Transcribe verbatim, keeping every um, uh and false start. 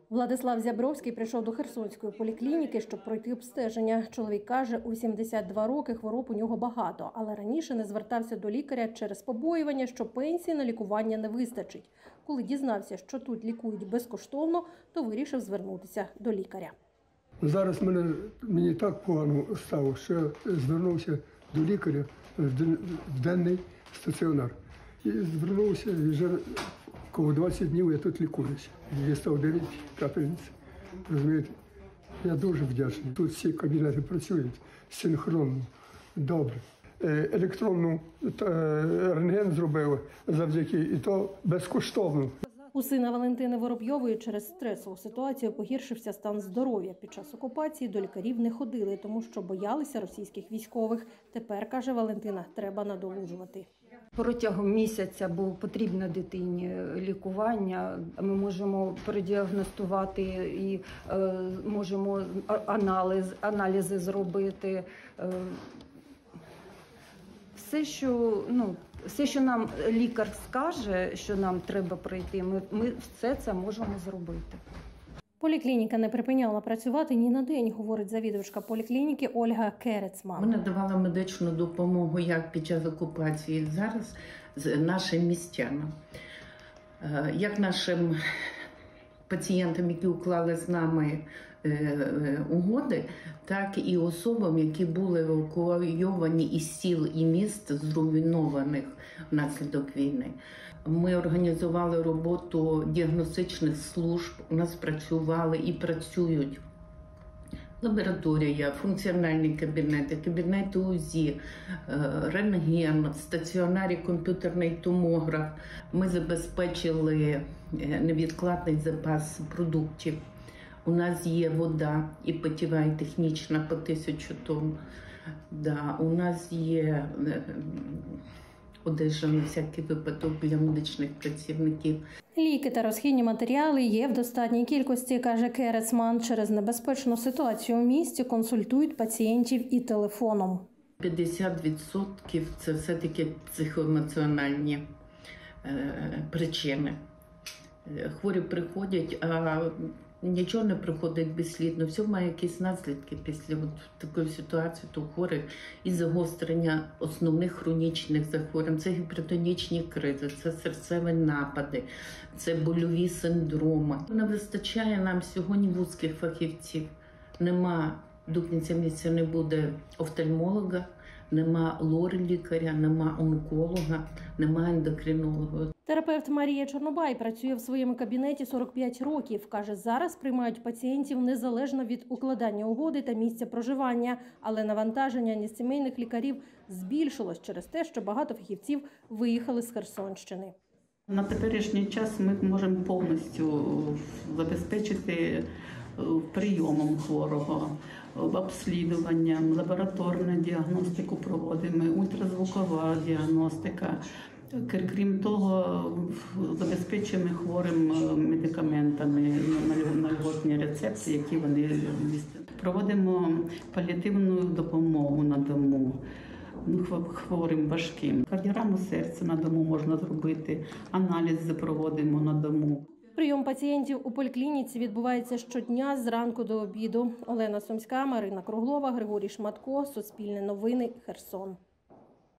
Владислав Зябровський прийшов до Херсонської поліклініки, щоб пройти обстеження. Чоловік каже, у сімдесят два роки хвороб у нього багато, але раніше не звертався до лікаря через побоювання, що пенсії на лікування не вистачить. Коли дізнався, що тут лікують безкоштовно, то вирішив звернутися до лікаря. Зараз мене, мені так погано стало, що я звернувся до лікаря в денний стаціонар. І звернувся, і вже коло двадцять днів я тут лікуюся. Я став дев'ять капельниць. Розумієте? Я дуже вдячний. Тут всі кабінети працюють синхронно, добре. Електронну рентген зробили завдяки, і то безкоштовно. У сина Валентини Воробйової через стресову ситуацію погіршився стан здоров'я. Під час окупації до лікарів не ходили, тому що боялися російських військових. Тепер, каже Валентина, треба надолужувати. Протягом місяця було потрібно дитині лікування. Ми можемо передіагностувати і е, можемо аналіз, аналізи зробити. Е, все, що, ну, все, що нам лікар скаже, що нам треба пройти, ми, ми все це можемо зробити. Поліклініка не припиняла працювати ні на день, говорить завідувачка поліклініки Ольга Керецман. Ми надавали медичну допомогу як під час окупації, зараз нашим містянам. Як нашим пацієнтам, які уклали з нами угоди, так і особам, які були евакуйовані із сіл і міст, зруйнованих внаслідок війни. Ми організували роботу діагностичних служб, у нас працювали і працюють лабораторія, функціональні кабінети, кабінети УЗІ, рентген, стаціонарі, комп'ютерний томограф. Ми забезпечили невідкладний запас продуктів. У нас є вода і питєва, і технічна по тисячу тонн. Да, у нас є одежа на всякий випадок для медичних працівників. Ліки та розхідні матеріали є в достатній кількості, каже Керецман. Через небезпечну ситуацію у місті консультують пацієнтів і телефоном. п'ятдесят відсотків – це все-таки психоемоціональні причини. Хворі приходять, а нічого не приходить безслідно. Все має якісь наслідки після от такої ситуації, то хворих і загострення основних хронічних захворювань. Це гіпертонічні кризи, це серцеві напади, це больові синдроми. Не вистачає нам сьогодні вузьких фахівців. Нема, до кінця місяця не буде офтальмолога, нема лор-лікаря, нема онколога, нема ендокринолога. Терапевт Марія Чорнобай працює в своєму кабінеті сорок п'ять років. Каже, зараз приймають пацієнтів незалежно від укладання угоди та місця проживання. Але навантаження сімейних лікарів збільшилось через те, що багато фахівців виїхали з Херсонщини. На теперішній час ми можемо повністю забезпечити прийомом хворого, обслідуванням, лабораторну діагностику проводимо, ультразвукова діагностика. Крім того, забезпечуємо хворим медикаментами на льготні рецепти, які вони містять. Проводимо паліативну допомогу на дому хворим важким. Кардіограму серця на дому можна зробити, аналізи проводимо на дому. Прийом пацієнтів у поліклініці відбувається щодня зранку до обіду. Олена Сумська, Марина Круглова, Григорій Шматко, Суспільне новини, Херсон.